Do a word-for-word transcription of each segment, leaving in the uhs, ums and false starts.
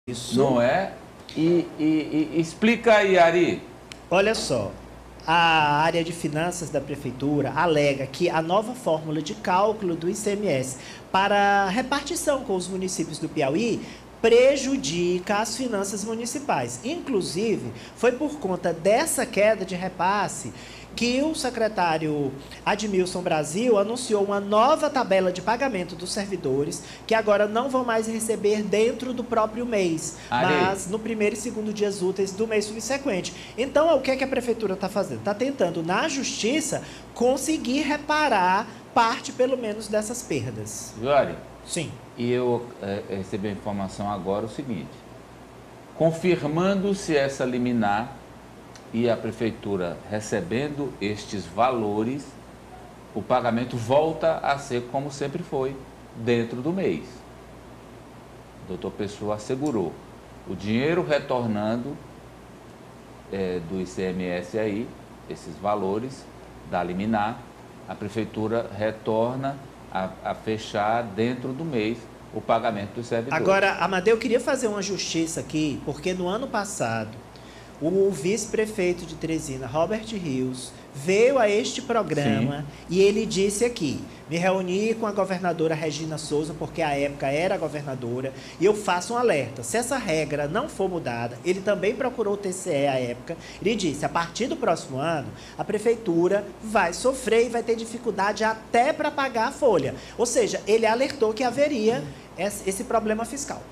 Isso. Não é? E, e, e explica aí, Ari. Olha só, a área de finanças da prefeitura alega que a nova fórmula de cálculo do I C M S para repartição com os municípios do Piauí prejudica as finanças municipais. Inclusive, foi por conta dessa queda de repasse que o secretário Admilson Brasil anunciou uma nova tabela de pagamento dos servidores, que agora não vão mais receber dentro do próprio mês, Ari. mas no primeiro e segundo dias úteis do mês subsequente. Então, o que é que a prefeitura está fazendo? Está tentando, na justiça, conseguir reparar parte, pelo menos, dessas perdas. Viu, Ari? Sim. E eu é, recebi a informação agora o seguinte: confirmando-se essa liminar e a prefeitura recebendo estes valores, o pagamento volta a ser como sempre foi, dentro do mês. O doutor Pessoa assegurou. O dinheiro retornando é, do I C M S aí, esses valores da liminar, a prefeitura retorna a, a fechar dentro do mês o pagamento dos servidores. Agora, Amadeu, eu queria fazer uma justiça aqui, porque no ano passado, o vice-prefeito de Teresina, Robert Rios, veio a este programa. Sim. E ele disse aqui: me reuni com a governadora Regina Souza, porque à época era governadora, e eu faço um alerta: se essa regra não for mudada, ele também procurou o T C E à época, ele disse: a partir do próximo ano, a prefeitura vai sofrer e vai ter dificuldade até para pagar a folha. Ou seja, ele alertou que haveria esse problema fiscal.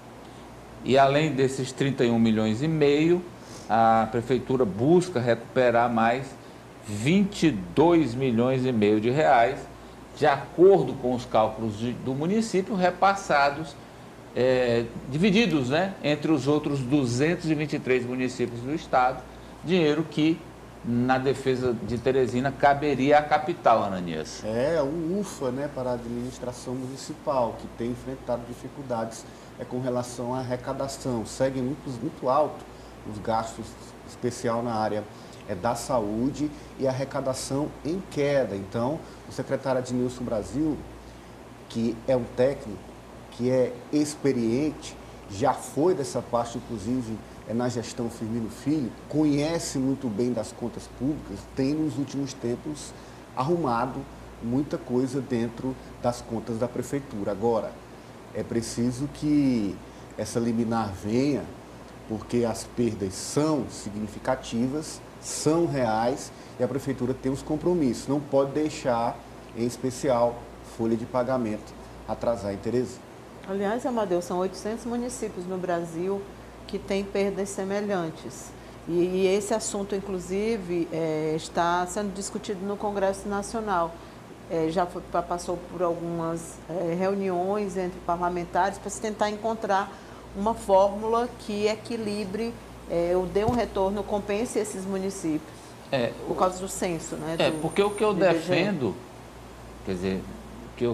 E além desses trinta e um milhões e meio, a prefeitura busca recuperar mais vinte e dois milhões e meio de reais, de acordo com os cálculos de, do município, repassados, é, divididos, né, entre os outros duzentos e vinte e três municípios do estado, dinheiro que, na defesa de Teresina, caberia à capital, Ananias. É, um ufa, né, para a administração municipal, que tem enfrentado dificuldades é, com relação à arrecadação. Segue muito, muito alto os gastos, especial na área é, da saúde, e a arrecadação em queda. Então, o secretário Admilson Brasil, que é um técnico, que é experiente, já foi dessa parte, inclusive, é, na gestão Firmino Filho, conhece muito bem das contas públicas, tem nos últimos tempos arrumado muita coisa dentro das contas da prefeitura. Agora, é preciso que essa liminar venha, porque as perdas são significativas, são reais, e a prefeitura tem os compromissos. Não pode deixar, em especial, folha de pagamento atrasar em Teresina. Aliás, Amadeu, são oitocentos municípios no Brasil que têm perdas semelhantes. E, e esse assunto, inclusive, é, está sendo discutido no Congresso Nacional. É, já foi, passou por algumas é, reuniões entre parlamentares para se tentar encontrar uma fórmula que equilibre, é, ou dê um retorno, compense esses municípios, é, por causa do censo, né? É, do, porque o que eu defendo, quer dizer, o que eu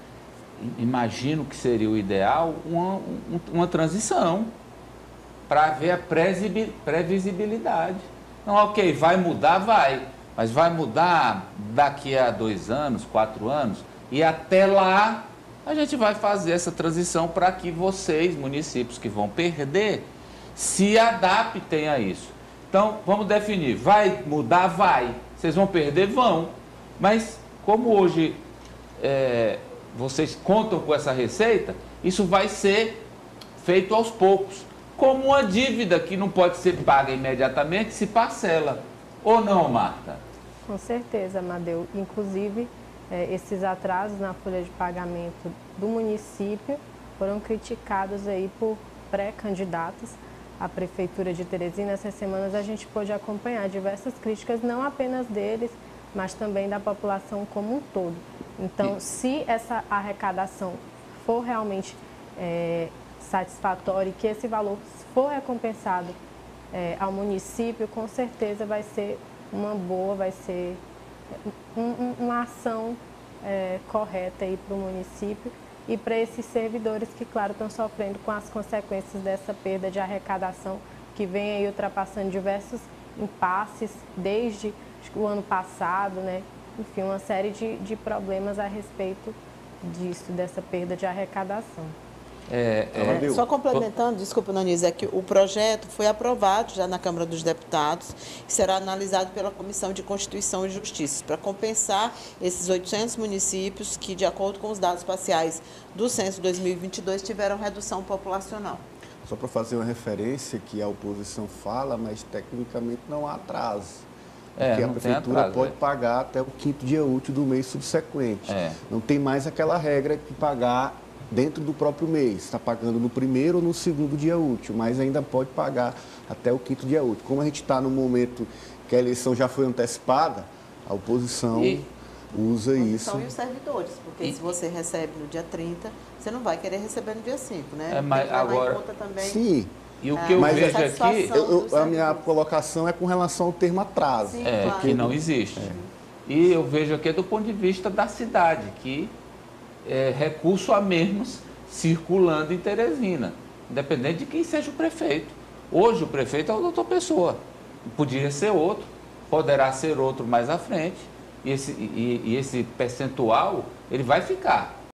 imagino que seria o ideal, uma, uma transição para haver a previsibilidade. Não, ok, vai mudar, vai, mas vai mudar daqui a dois anos, quatro anos, e até lá a gente vai fazer essa transição para que vocês, municípios que vão perder, se adaptem a isso. Então, vamos definir, vai mudar? Vai. Vocês vão perder? Vão. Mas, como hoje é, vocês contam com essa receita, isso vai ser feito aos poucos. Como uma dívida que não pode ser paga imediatamente, se parcela. Ou não, Marta? Com certeza, Amadeu. Inclusive, É, esses atrasos na folha de pagamento do município foram criticados aí por pré-candidatos à Prefeitura de Teresina. Essas semanas a gente pôde acompanhar diversas críticas, não apenas deles, mas também da população como um todo. Então, se essa arrecadação for realmente é, satisfatória e que esse valor for recompensado é, ao município, com certeza vai ser uma boa, vai ser Um, uma ação é, correta para o município e para esses servidores que, claro, estão sofrendo com as consequências dessa perda de arrecadação que vem aí ultrapassando diversos impasses desde o ano passado, né? Enfim, uma série de, de problemas a respeito disso, dessa perda de arrecadação. É, é, É, só complementando, desculpa, Nanise, é que o projeto foi aprovado já na Câmara dos Deputados e será analisado pela Comissão de Constituição e Justiça para compensar esses oitocentos municípios que, de acordo com os dados parciais do Censo dois mil e vinte e dois, tiveram redução populacional. Só para fazer uma referência que a oposição fala, mas tecnicamente não há atraso. É, Porque a não tem prefeitura atraso, pode é. pagar até o quinto dia útil do mês subsequente. É. Não tem mais aquela regra de pagar dentro do próprio mês. Está pagando no primeiro ou no segundo dia útil, mas ainda pode pagar até o quinto dia útil. Como a gente está no momento que a eleição já foi antecipada, a oposição E... usa A isso. oposição e os servidores, porque E- se você recebe no dia trinta, você não vai querer receber no dia cinco, né? É, mas Tem que levar agora- em conta também. Sim, E o Ah, que eu mas vejo a aqui satisfação- eu- eu- dos a minha servidores. colocação é com relação ao termo atraso. Sim, é claro. que não existe. E eu vejo aqui do ponto de vista da cidade, que é recurso a menos circulando em Teresina, independente de quem seja o prefeito. Hoje o prefeito é o doutor Pessoa. Podia ser outro, poderá ser outro mais à frente, e esse, e, e esse percentual ele vai ficar.